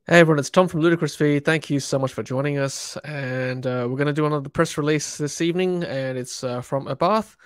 Hey everyone, it's Tom from Ludicrous Feed. Thank you so much for joining us. And we're going to do another press release this evening, and it's from Abarth.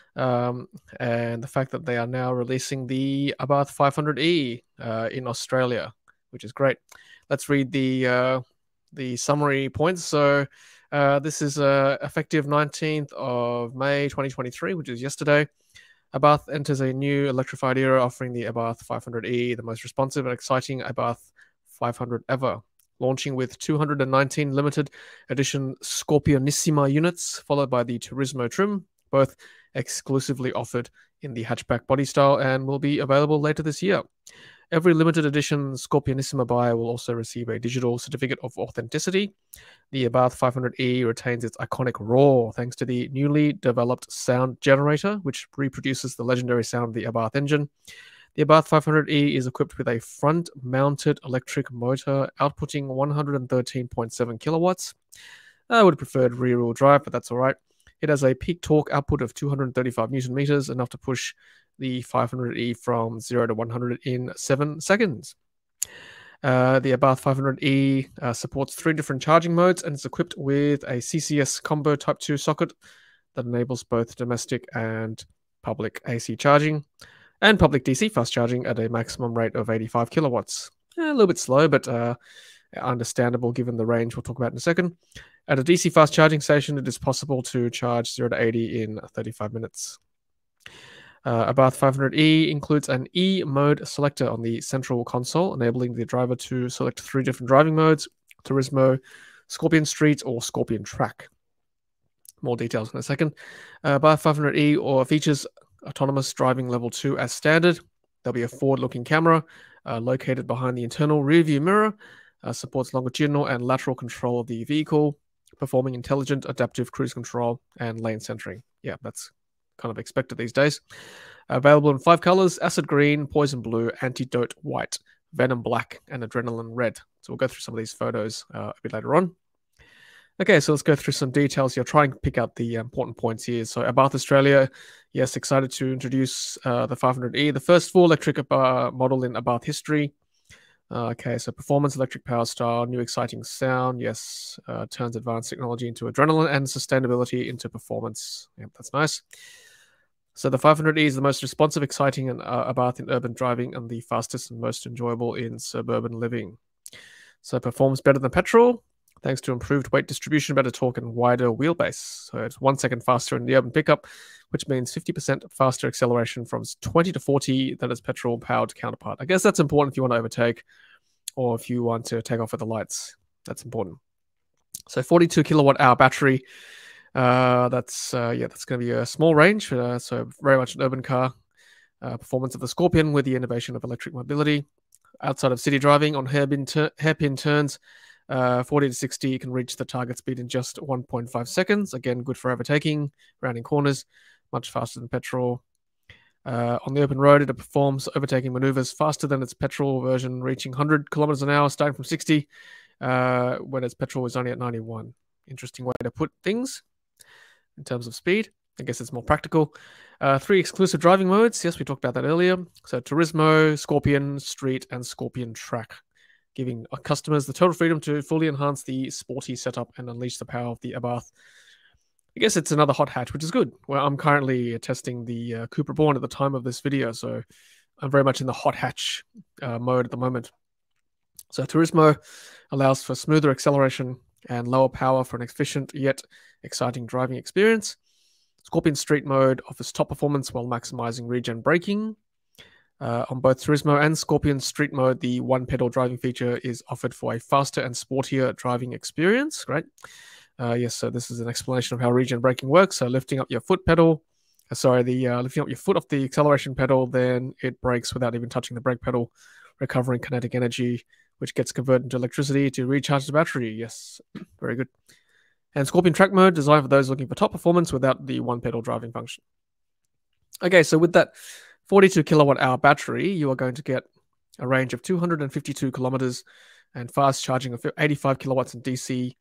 And the fact that they are now releasing the Abarth 500e in Australia, which is great. Let's read the summary points. So this is effective 19th of May 2023, which is yesterday. Abarth enters a new electrified era, offering the Abarth 500e, the most responsive and exciting Abarth 500 ever, launching with 219 limited edition Scorpionissima units, followed by the Turismo trim, both exclusively offered in the hatchback body style and will be available later this year. Every limited edition Scorpionissima buyer will also receive a digital certificate of authenticity. The Abarth 500e retains its iconic roar thanks to the newly developed sound generator, which reproduces the legendary sound of the Abarth engine. The Abarth 500e is equipped with a front-mounted electric motor outputting 113.7 kilowatts. I would have preferred rear-wheel drive, but that's all right. It has a peak torque output of 235 newton meters, enough to push the 500e from 0 to 100 in 7 seconds. The Abarth 500e supports 3 different charging modes and is equipped with a CCS combo Type 2 socket that enables both domestic and public AC charging and public DC fast charging at a maximum rate of 85 kilowatts. A little bit slow, but understandable given the range we'll talk about in a second. At a DC fast charging station, it is possible to charge 0 to 80 in 35 minutes. Abarth 500e includes an E mode selector on the central console, enabling the driver to select 3 different driving modes: Turismo, Scorpion Street, or Scorpion Track. More details in a second. Abarth 500e or features autonomous driving level 2 as standard. There'll be a forward-looking camera located behind the internal rear-view mirror, supports longitudinal and lateral control of the vehicle, performing intelligent adaptive cruise control and lane centering. Yeah, that's kind of expected these days. Available in 5 colors: acid green, poison blue, antidote white, venom black, and adrenaline red. So we'll go through some of these photos a bit later on. Okay, so let's go through some details here. Try and pick out the important points here. So Abarth Australia, yes, excited to introduce the 500e, the first full electric model in Abarth history. Okay, so performance, electric power style, new exciting sound. Yes, turns advanced technology into adrenaline and sustainability into performance. Yep, that's nice. So the 500e is the most responsive, exciting, and Abarth in urban driving, and the fastest and most enjoyable in suburban living. So it performs better than petrol, thanks to improved weight distribution, better torque, and wider wheelbase. So it's 1 second faster in the urban pickup, which means 50% faster acceleration from 20 to 40 than its petrol-powered counterpart. I guess that's important if you want to overtake or if you want to take off at the lights. That's important. So 42 kilowatt hour battery. That's going to be a small range. So very much an urban car. Performance of the Scorpion with the innovation of electric mobility. Outside of city driving on hairpin turns, 40 to 60, you can reach the target speed in just 1.5 seconds. Again, good for overtaking, rounding corners, much faster than petrol. On the open road, it performs overtaking maneuvers faster than its petrol version, reaching 100 kilometers an hour, starting from 60, when its petrol was only at 91. Interesting way to put things in terms of speed. I guess it's more practical. 3 exclusive driving modes. Yes, we talked about that earlier. So Turismo, Scorpion Street, and Scorpion Track, giving our customers the total freedom to fully enhance the sporty setup and unleash the power of the Abarth. I guess it's another hot hatch, which is good. Well, I'm currently testing the Cupra Born at the time of this video, so I'm very much in the hot hatch mode at the moment. So Turismo allows for smoother acceleration and lower power for an efficient yet exciting driving experience. Scorpion Street mode offers top performance while maximizing regen braking. On both Turismo and Scorpion Street mode, the one-pedal driving feature is offered for a faster and sportier driving experience. Great. Yes, so this is an explanation of how regen braking works. So lifting up your foot pedal, lifting up your foot off the acceleration pedal, then it brakes without even touching the brake pedal, recovering kinetic energy, which gets converted into electricity to recharge the battery. Yes, very good. And Scorpion Track mode, designed for those looking for top performance without the one-pedal driving function. Okay, so with that 42 kilowatt hour battery, you are going to get a range of 252 kilometers and fast charging of 85 kilowatts in DC.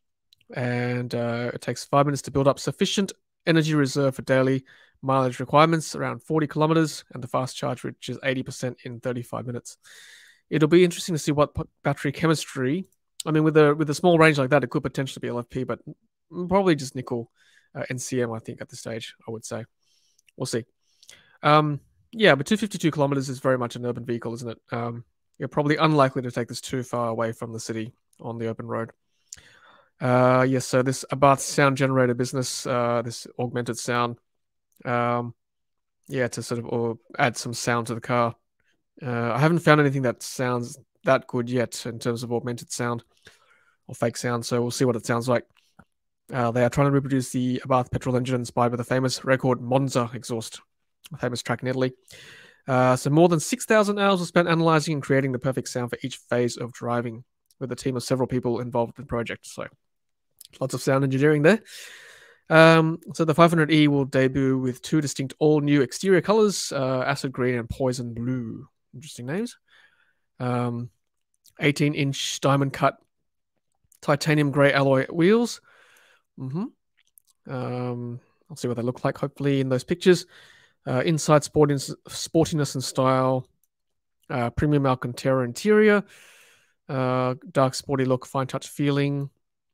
And it takes 5 minutes to build up sufficient energy reserve for daily mileage requirements, around 40 kilometers, and the fast charge reaches 80% in 35 minutes. it'll be interesting to see what battery chemistry. I mean, with a small range like that, it could potentially be LFP, but probably just nickel NCM. I think at this stage, I would say we'll see. Yeah, but 252 kilometers is very much an urban vehicle, isn't it? You're probably unlikely to take this too far away from the city on the open road. Yes, so this Abarth sound generator business, this augmented sound, yeah, to sort of or add some sound to the car. I haven't found anything that sounds that good yet in terms of augmented sound or fake sound, so we'll see what it sounds like. They are trying to reproduce the Abarth petrol engine inspired by the famous record Monza exhaust, a famous track in Italy. So more than 6,000 hours were spent analyzing and creating the perfect sound for each phase of driving, with a team of several people involved in the project. So lots of sound engineering there. So the 500e will debut with two distinct all-new exterior colors, acid green and poison blue. Interesting names. 18-inch diamond-cut titanium gray alloy wheels. I'll see what they look like, hopefully, in those pictures. Inside sportiness and style. Premium Alcantara interior. Dark sporty look, fine touch feeling.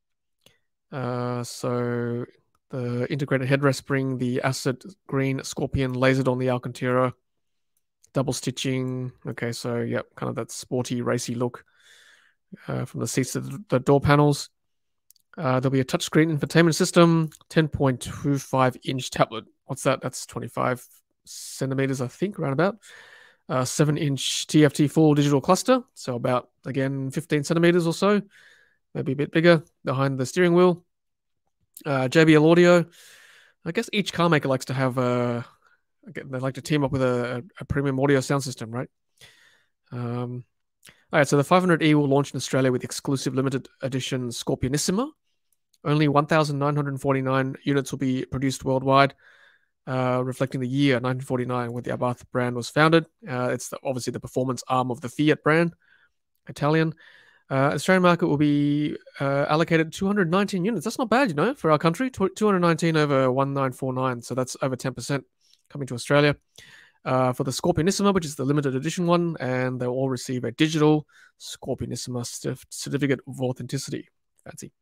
So the integrated headrest spring, the acid green Scorpion lasered on the Alcantara. Double stitching. Okay, so yep, kind of that sporty, racy look from the seats to the door panels. There'll be a touchscreen infotainment system, 10.25-inch tablet. What's that? That's 25 centimeters, I think, around about. 7-inch TFT full digital cluster, so about, again, 15 centimeters or so, maybe a bit bigger, behind the steering wheel. JBL audio. I guess each car maker likes to have they like to team up with a premium audio sound system, right? All right, so the 500e will launch in Australia with exclusive limited edition Scorpionissima. Only 1,949 units will be produced worldwide, reflecting the year 1949 when the Abarth brand was founded. It's obviously the performance arm of the Fiat brand, Italian. Australian market will be allocated 219 units. That's not bad, for our country. 219 over 1949, so that's over 10% coming to Australia. For the Scorpionissima, which is the limited edition one, and they'll all receive a digital Scorpionissima certificate of authenticity. Fancy.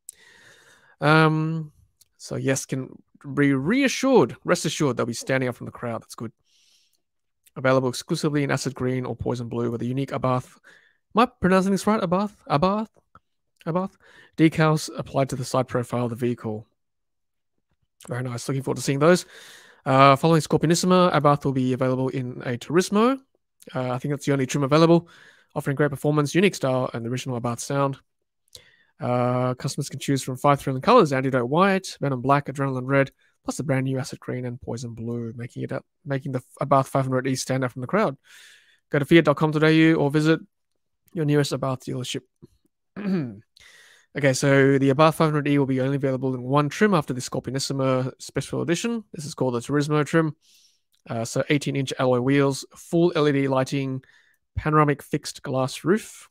So yes, can be rest assured they'll be standing up from the crowd. That's good. Available exclusively in acid green or poison blue with a unique Abarth. Am I pronouncing this right? Abarth decals applied to the side profile of the vehicle. Very nice. Looking forward to seeing those. Following Scorpionissima, Abarth will be available in a Turismo. I think that's the only trim available, offering great performance, unique style, and the original Abarth sound. Customers can choose from 5 thrilling colors: antidote white, venom black, adrenaline red, plus the brand new acid green and poison blue, making the Abarth 500e stand out from the crowd. Go to fiat.com.au or visit your nearest Abarth dealership. Okay, so the Abarth 500e will be only available in one trim after the Scorpionissima Special Edition. This is called the Turismo trim. So 18-inch alloy wheels, full LED lighting, panoramic fixed glass roof,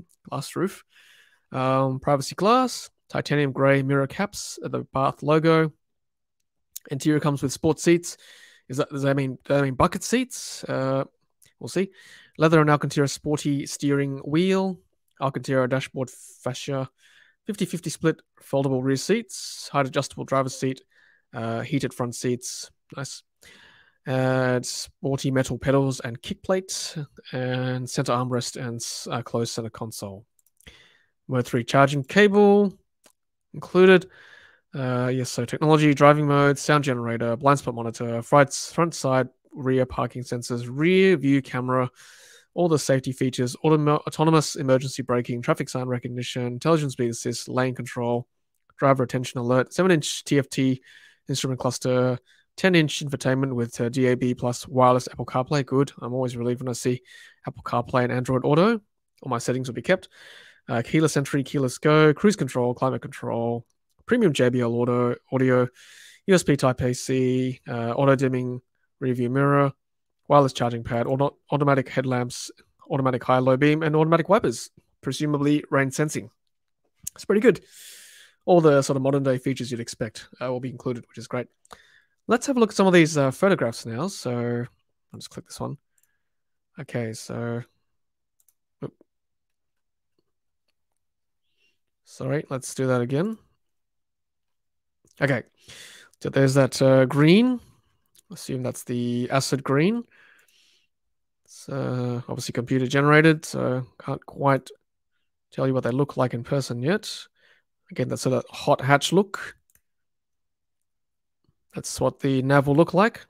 privacy glass, titanium grey mirror caps, the Abarth logo. Interior comes with sport seats. Does that mean bucket seats? We'll see. Leather and Alcantara sporty steering wheel, Alcantara dashboard fascia, 50-50 split foldable rear seats, height adjustable driver's seat, heated front seats, nice. Sporty metal pedals and kick plate, and center armrest and closed center console. Mode 3 charging cable included. Yes, so technology, driving mode, sound generator, blind spot monitor, front side, rear parking sensors, rear view camera, all the safety features, autonomous emergency braking, traffic sign recognition, intelligent speed assist, lane control, driver attention alert, 7-inch TFT instrument cluster, 10-inch infotainment with DAB plus wireless Apple CarPlay. Good. I'm always relieved when I see Apple CarPlay and Android Auto. All my settings will be kept. Keyless entry, keyless go, cruise control, climate control, premium JBL audio, USB Type-AC, auto-dimming rearview mirror, wireless charging pad, automatic headlamps, automatic high-low beam, and automatic wipers, presumably rain sensing. It's pretty good. All the sort of modern-day features you'd expect will be included, which is great. Let's have a look at some of these photographs now. So I'll just click this one. Okay, so Sorry, let's do that again. Okay, so there's that green. Assume that's the acid green. It's obviously computer generated, so can't quite tell you what they look like in person yet. Again, that's sort of hot hatch look. That's what the nav will look like.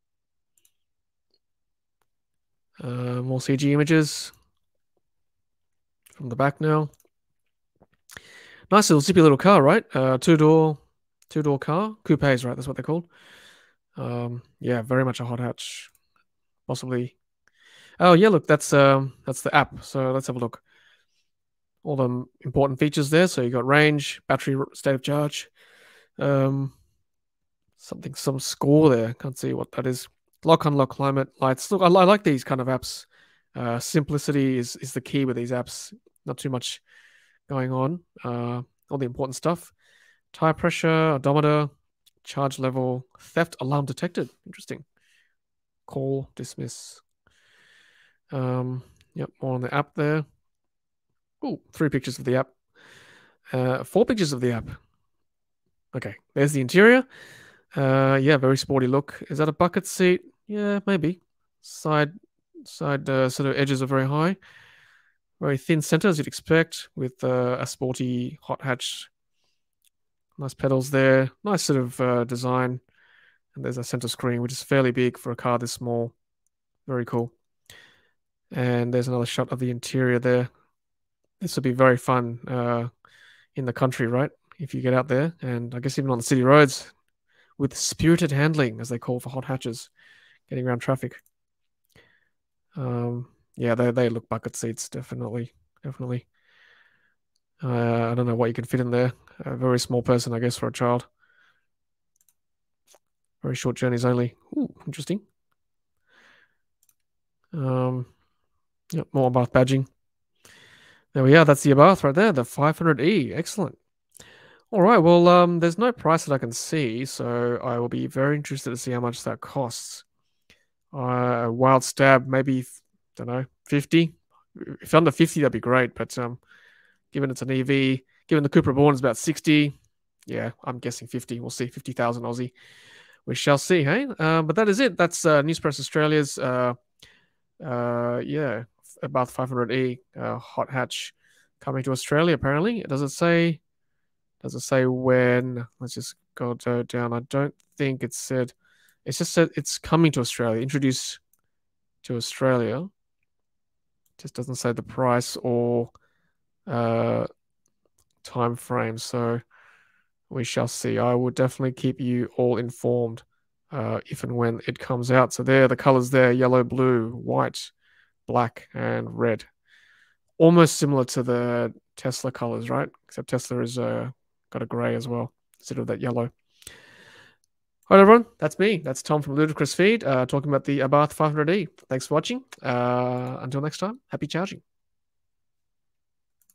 More CG images from the back now. Nice little zippy little car, right? Two-door car. Coupes, right? That's what they're called. Yeah, very much a hot hatch. Possibly. Oh yeah, look, that's the app. So let's have a look. All the important features there. So you got range, battery state of charge, some score there. Can't see what that is. Lock, unlock, climate, lights. Look, I like these kind of apps. Simplicity is the key with these apps. Not too much going on. All the important stuff. Tire pressure, odometer, charge level, theft alarm detected. Interesting. Call, dismiss. Yep, more on the app there. Oh, 3 pictures of the app. 4 pictures of the app. Okay, there's the interior. Yeah, very sporty look. Is that a bucket seat? Yeah, maybe. Side sort of edges are very high. Very thin center, as you'd expect, with a sporty hot hatch. Nice pedals there. Nice sort of design. And there's a center screen, which is fairly big for a car this small. Very cool. And there's another shot of the interior there. This would be very fun in the country, right? If you get out there, and I guess even on the city roads, with spirited handling, as they call for hot hatches, getting around traffic. Yeah, they look bucket seats, definitely. I don't know what you can fit in there. A very small person, I guess, for a child. Very short journeys only. Ooh, interesting. Yep, more Abarth badging. There we are. That's the Abarth right there, the 500e. Excellent. All right. Well, there's no price that I can see, so I will be very interested to see how much that costs. Wild stab, maybe, don't know, 50. If under 50, that'd be great. But given it's an EV, given the Cupra Born is about 60, yeah, I'm guessing 50. We'll see, 50,000 Aussie. We shall see, hey? But that is it. That's News Press Australia's, yeah, Abarth 500e hot hatch coming to Australia, apparently. Does it say when? Let's just go down. I don't think it said. It's just said it's coming to Australia, introduced to Australia. Just doesn't say the price or time frame. So we shall see. I will definitely keep you all informed if and when it comes out. So there, the colors there: yellow, blue, white, black, and red. Almost similar to the Tesla colors, right? Except Tesla is got a gray as well instead of that yellow. All right, everyone. That's me. That's Tom from Ludicrous Feed talking about the Abarth 500e. Thanks for watching. Until next time, happy charging.